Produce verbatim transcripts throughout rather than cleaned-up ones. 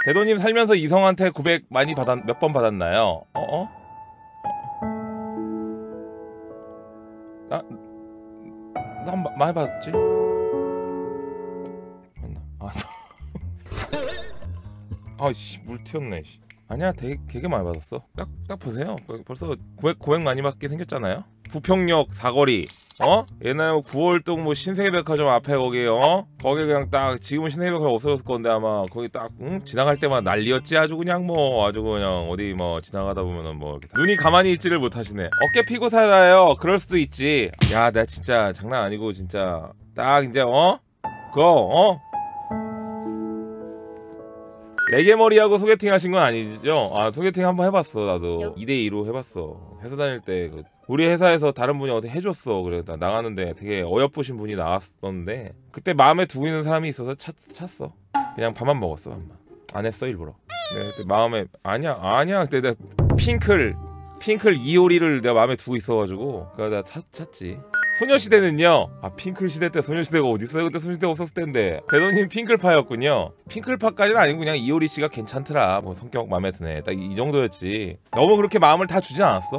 대도님 살면서 이성한테 고백 많이 받았 몇 번 받았나요? 어? 어? 나, 나 많이 받았지? 맞나? 아, 아씨 물 튀었네. 아니야, 되게, 되게 많이 받았어. 딱, 딱 보세요. 벌써 고백, 고백 많이 받게 생겼잖아요. 부평역 사거리, 어? 옛날에 구월동 뭐 신세계백화점 앞에 거기, 어? 거기 그냥 딱, 지금은 신세계백화점 없어졌을 건데 아마 거기 딱, 응? 지나갈 때마다 난리였지. 아주 그냥 뭐, 아주 그냥 어디 뭐 지나가다 보면은 뭐 이렇게. 눈이 가만히 있지를 못하시네. 어깨 피고 살아요. 그럴 수도 있지. 야, 나 진짜 장난 아니고 진짜 딱 이제, 어? 그거, 어? 레게머리하고 소개팅 하신 건 아니죠? 아, 소개팅 한번 해봤어. 나도 이 대 이로 해봤어. 회사 다닐 때 그 우리 회사에서 다른 분이 어디 해줬어. 그래서 나 나가는데 되게 어여쁘신 분이 나왔었는데 그때 마음에 두고 있는 사람이 있어서 찾, 찾았어. 그냥 밥만 먹었어. 밥만. 안 했어 일부러. 내가 그때 마음에 아니야 아니야 그때 내가 핑클 핑클 이효리를 내가 마음에 두고 있어가지고 그래서 내가 찾, 찾지. 소녀시대는요. 아, 핑클 시대 때 소녀시대가 어딨어요? 그때 소녀시대가 없었을 텐데. 대도님 핑클파였군요. 핑클파까지는 아니고 그냥 이효리 씨가 괜찮더라. 뭐 성격 마음에 드네. 딱 이 정도였지. 너무 그렇게 마음을 다 주진 않았어.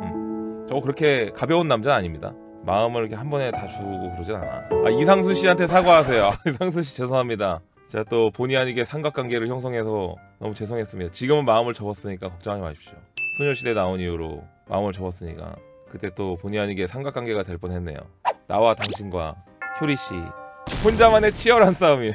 음. 저 그렇게 가벼운 남자는 아닙니다. 마음을 이렇게 한 번에 다 주고 그러진 않아. 아, 이상순 씨한테 사과하세요. 아, 이상순 씨 죄송합니다. 제가 또 본의 아니게 삼각관계를 형성해서 너무 죄송했습니다. 지금은 마음을 접었으니까 걱정하지 마십시오. 소녀시대 나온 이후로 마음을 접었으니까 그때 또 본의 아니게 삼각관계가 될 뻔했네요. 나와 당신과 효리씨 혼자만의 치열한 싸움이.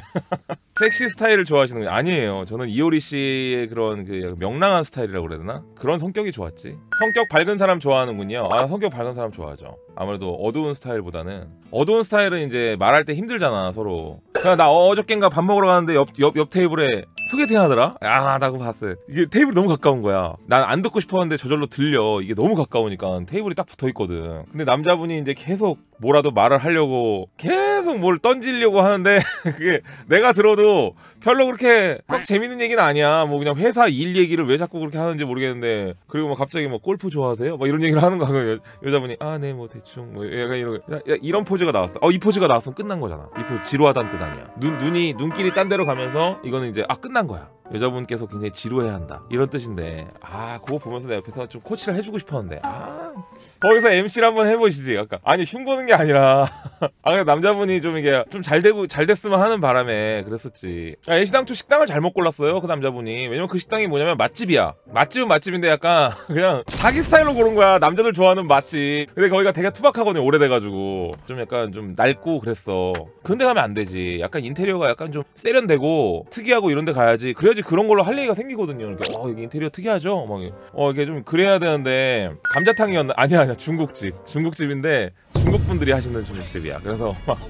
섹시 스타일을 좋아하시는 건 아니에요. 저는 이효리 씨의 그런 그 명랑한 스타일이라고 그래야 되나? 그런 성격이 좋았지. 성격 밝은 사람 좋아하는군요. 아, 성격 밝은 사람 좋아하죠. 아무래도 어두운 스타일보다는. 어두운 스타일은 이제 말할 때 힘들잖아 서로. 그냥 나 어저껜가 밥 먹으러 가는데 옆, 옆, 옆 테이블에 소개팅 하더라? 아, 나 그거 봤어요. 이게 테이블이 너무 가까운 거야. 난 안 듣고 싶었는데 저절로 들려. 이게 너무 가까우니까 테이블이 딱 붙어있거든. 근데 남자분이 이제 계속 뭐라도 말을 하려고 계속 뭘 던지려고 하는데 그게 내가 들어도 별로 그렇게 썩 재밌는 얘기는 아니야. 뭐 그냥 회사 일 얘기를 왜 자꾸 그렇게 하는지 모르겠는데 그리고 뭐 갑자기 뭐 골프 좋아하세요? 뭐 이런 얘기를 하는 거야. 여, 여자분이 아, 네, 뭐 대충 뭐 약간 이런 야, 야, 이런 포즈가 나왔어. 어, 이 포즈가 나왔으면 끝난 거잖아. 이 포즈 지루하다는 뜻 아니야. 눈 눈이 눈길이 딴 데로 가면서 이거는 이제 아, 끝난 거야. 여자분께서 굉장히 지루해야 한다 이런 뜻인데 아, 그거 보면서 내 옆에서 좀 코치를 해주고 싶었는데 아, 거기서 엠씨를 한번 해보시지. 아까 아니 흉보는 게 아니라 아, 그냥 남자분이 좀 이게 좀 잘 되고 잘 됐으면 하는 바람에 그랬었지. 아, 애시당초 식당을 잘못 골랐어요 그 남자분이. 왜냐면 그 식당이 뭐냐면 맛집이야. 맛집은 맛집인데 약간 그냥 자기 스타일로 고른 거야. 남자들 좋아하는 맛집. 근데 거기가 되게 투박하거든요. 오래돼가지고 좀 약간 좀 낡고 그랬어. 그런데 가면 안 되지. 약간 인테리어가 약간 좀 세련되고 특이하고 이런데 가야지. 그래야지 그런 걸로 할 얘기가 생기거든요. 이렇게 어, 여기 인테리어 특이하죠? 막 어, 이게 좀 그래야 되는데 감자탕이었나? 아니야 아니야 중국집. 중국집인데 중국 분들이 하시는 중국집이야. 그래서 막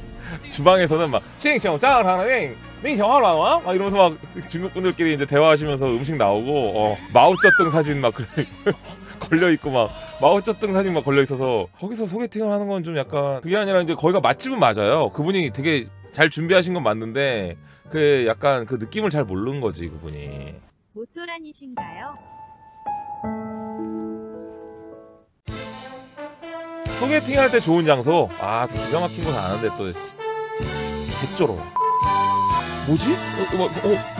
주방에서는 막 싱청짜라는 밍청하라 막 이러면서 막 중국 분들끼리 이제 대화하시면서 음식 나오고 어, 마오쩌둥 사진 막 걸려 있고 막 마오쩌둥 사진 막 걸려 있어서 거기서 소개팅을 하는 건 좀 약간 그게 아니라 이제 거기가 맛집은 맞아요. 그분이 되게 잘 준비하신 건 맞는데 그 약간 그 느낌을 잘 모르는 거지 그분이. 모쏠아니신가요? 소개팅 할 때 좋은 장소? 아, 되게 기가 막힌 건 아는데 또 개쩔어. 뭐지? 어, 어, 어.